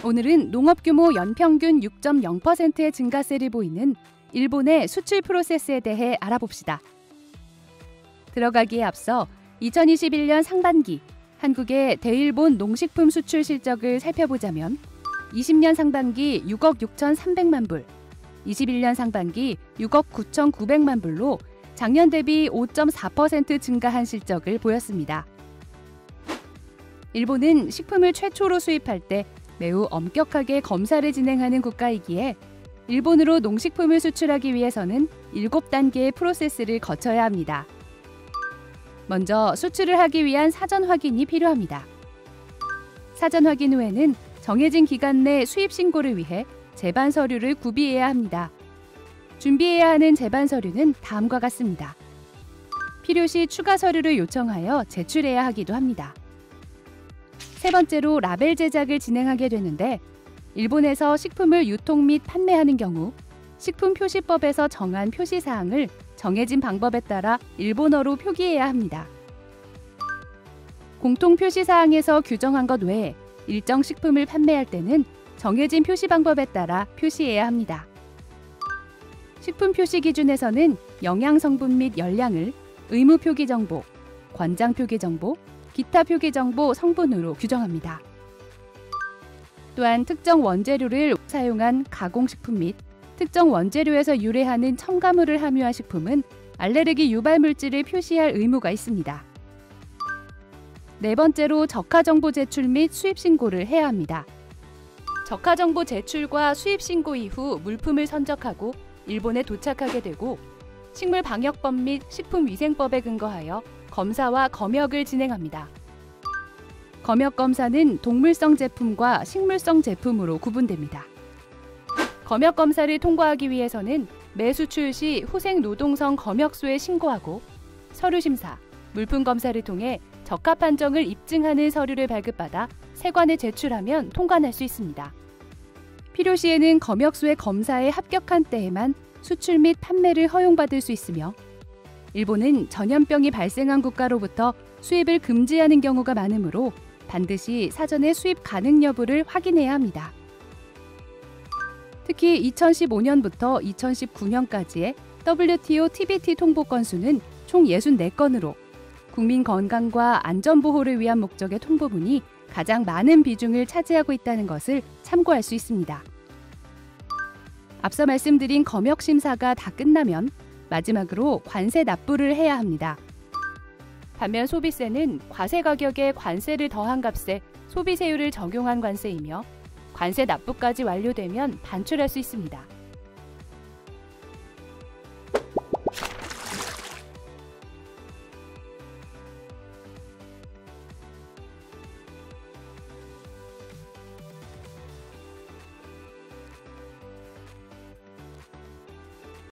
오늘은 농업 규모 연평균 6.0%의 증가세를 보이는 일본의 수출 프로세스에 대해 알아봅시다. 들어가기에 앞서 2021년 상반기 한국의 대일본 농식품 수출 실적을 살펴보자면 20년 상반기 6억 6,300만 불, 21년 상반기 6억 9,900만 불로 작년 대비 5.4% 증가한 실적을 보였습니다. 일본은 식품을 최초로 수입할 때 매우 엄격하게 검사를 진행하는 국가이기에 일본으로 농식품을 수출하기 위해서는 7단계의 프로세스를 거쳐야 합니다. 먼저 수출을 하기 위한 사전 확인이 필요합니다. 사전 확인 후에는 정해진 기간 내 수입 신고를 위해 제반 서류를 구비해야 합니다. 준비해야 하는 제반 서류는 다음과 같습니다. 필요시 추가 서류를 요청하여 제출해야 하기도 합니다. 세 번째로 라벨 제작을 진행하게 되는데 일본에서 식품을 유통 및 판매하는 경우 식품표시법에서 정한 표시사항을 정해진 방법에 따라 일본어로 표기해야 합니다. 공통표시사항에서 규정한 것 외에 일정 식품을 판매할 때는 정해진 표시 방법에 따라 표시해야 합니다. 식품 표시 기준에서는 영양 성분 및 열량을 의무 표기 정보, 권장 표기 정보, 기타 표기 정보 성분으로 규정합니다. 또한 특정 원재료를 사용한 가공식품 및 특정 원재료에서 유래하는 첨가물을 함유한 식품은 알레르기 유발 물질을 표시할 의무가 있습니다. 네 번째로 적하 정보 제출 및 수입 신고를 해야 합니다. 적하 정보 제출과 수입 신고 이후 물품을 선적하고 일본에 도착하게 되고 식물방역법 및 식품위생법에 근거하여 검사와 검역을 진행합니다. 검역 검사는 동물성 제품과 식물성 제품으로 구분됩니다. 검역 검사를 통과하기 위해서는 매수출 시 후생노동성 검역소에 신고하고 서류 심사, 물품 검사를 통해 적합 판정을 입증하는 서류를 발급받아 세관에 제출하면 통관할 수 있습니다. 필요시에는 검역소의 검사에 합격한 때에만 수출 및 판매를 허용받을 수 있으며 일본은 전염병이 발생한 국가로부터 수입을 금지하는 경우가 많으므로 반드시 사전에 수입 가능 여부를 확인해야 합니다. 특히 2015년부터 2019년까지의 WTO TBT 통보 건수는 총 64건으로 국민 건강과 안전 보호를 위한 목적의 통보문이 가장 많은 비중을 차지하고 있다는 것을 참고할 수 있습니다. 앞서 말씀드린 검역 심사가 다 끝나면 마지막으로 관세 납부를 해야 합니다. 반면 소비세는 과세 가격에 관세를 더한 값에 소비세율을 적용한 관세이며 관세 납부까지 완료되면 반출할 수 있습니다.